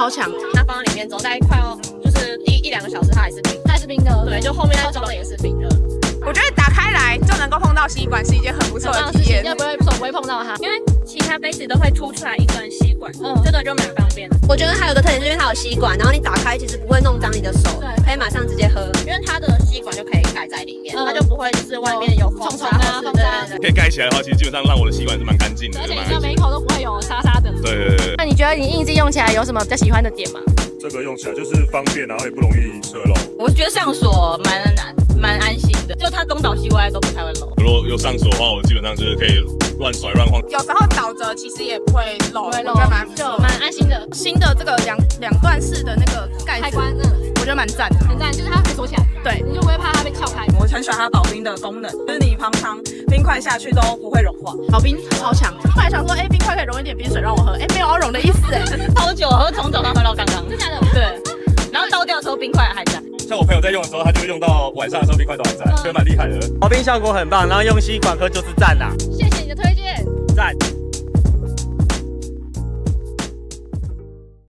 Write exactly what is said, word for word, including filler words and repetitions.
超强， 它放在里面之后，大概快要就是一一两个小时，它还是冰，它还是冰的。对，就后面它装的也是冰的。 我觉得打开来就能够碰到吸管是一件很不错的体验， 就不会手不会碰到它，因为其他杯子都会凸出来一根吸管，嗯，这个就蛮方便的。 我觉得还有个特点，就是因为它有吸管，然后你打开其实不会弄脏你的手，对，可以马上直接喝， 因为它的吸管就可以盖在里面，它就不会就是外面有虫虫啊、风啊。 可以盖起来的话，其实基本上让我的吸管是蛮干净的， 而且你每一口都不会有沙沙的。 对对对。 那你觉得你印记用起来有什么比较喜欢的点吗？ 这个用起来就是方便，然后也不容易侧漏。 我觉得上锁蛮难。蛮安心的，就它东倒西歪都不太会漏。 如果有上锁的话，我基本上就是可以乱甩乱晃。 有时候倒着其实也不会漏， 不会漏， 就蛮安心的。 新的这个两两段式的那个盖开关，嗯， 我觉得蛮赞的， 很赞，就是它可以锁起来， 对， 你就不会怕它被撬开。 我很喜欢它保冰的功能，就是你常常冰块下去都不会融化， 保冰超强。后来想说，哎、欸，冰块可以融一点冰水让我喝，哎、欸，没有要融的意思，哎， 超久，喝从早上喝到刚刚， 真的假的？ 对，然后倒掉的时候冰块还在。 像我朋友在用的时候，他就用到晚上的时候冰块都还在，觉得蛮厉害的。 保冰效果很棒，然后用吸管喝就是赞啦。 谢谢你的推荐， 赞。